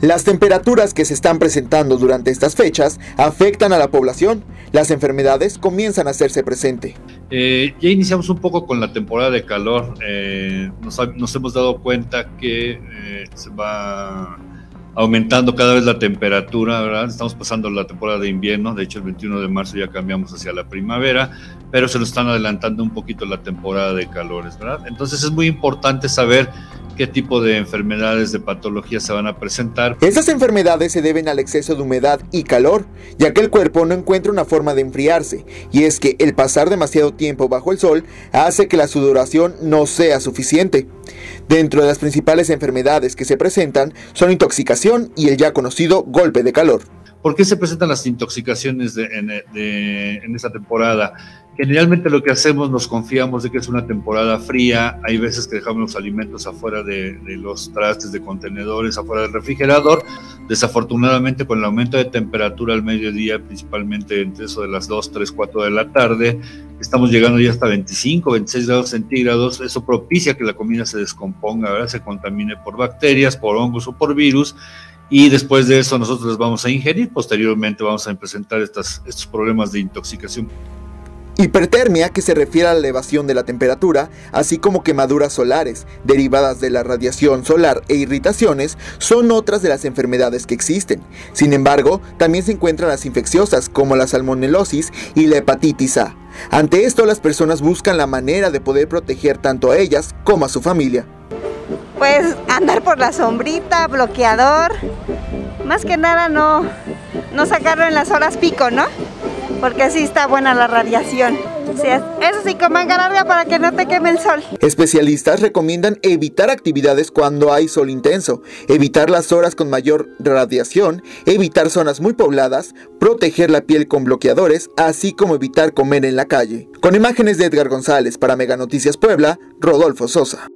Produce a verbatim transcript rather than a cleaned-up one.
Las temperaturas que se están presentando durante estas fechas afectan a la población. Las enfermedades comienzan a hacerse presente. Eh, ya iniciamos un poco con la temporada de calor. Eh, nos, ha, nos hemos dado cuenta que eh, se va aumentando cada vez la temperatura, ¿verdad? Estamos pasando la temporada de invierno, de hecho el veintiuno de marzo ya cambiamos hacia la primavera, pero se nos están adelantando un poquito la temporada de calores, ¿verdad? Entonces es muy importante saber qué tipo de enfermedades, de patologías se van a presentar. Estas enfermedades se deben al exceso de humedad y calor, ya que el cuerpo no encuentra una forma de enfriarse, y es que el pasar demasiado tiempo bajo el sol hace que la sudoración no sea suficiente. Dentro de las principales enfermedades que se presentan son intoxicación y el ya conocido golpe de calor. ¿Por qué se presentan las intoxicaciones de, en, de, en esta temporada? Generalmente lo que hacemos, nos confiamos de que es una temporada fría, hay veces que dejamos los alimentos afuera de, de los trastes, de contenedores, afuera del refrigerador. Desafortunadamente, con el aumento de temperatura al mediodía, principalmente entre eso de las dos, tres, cuatro de la tarde, estamos llegando ya hasta veinticinco, veintiséis grados centígrados. Eso propicia que la comida se descomponga, ¿verdad? Se contamine por bacterias, por hongos o por virus. Y después de eso nosotros les vamos a ingerir, posteriormente vamos a presentar estas, estos problemas de intoxicación. Hipertermia, que se refiere a la elevación de la temperatura, así como quemaduras solares, derivadas de la radiación solar e irritaciones, son otras de las enfermedades que existen. Sin embargo, también se encuentran las infecciosas, como la salmonelosis y la hepatitis A. Ante esto, las personas buscan la manera de poder proteger tanto a ellas como a su familia. Pues andar por la sombrita, bloqueador, más que nada no, no sacarlo en las horas pico, ¿no? Porque así está buena la radiación. Sí, eso sí, con manga larga para que no te queme el sol. Especialistas recomiendan evitar actividades cuando hay sol intenso, evitar las horas con mayor radiación, evitar zonas muy pobladas, proteger la piel con bloqueadores, así como evitar comer en la calle. Con imágenes de Edgar González para Mega Noticias Puebla, Rodolfo Sosa.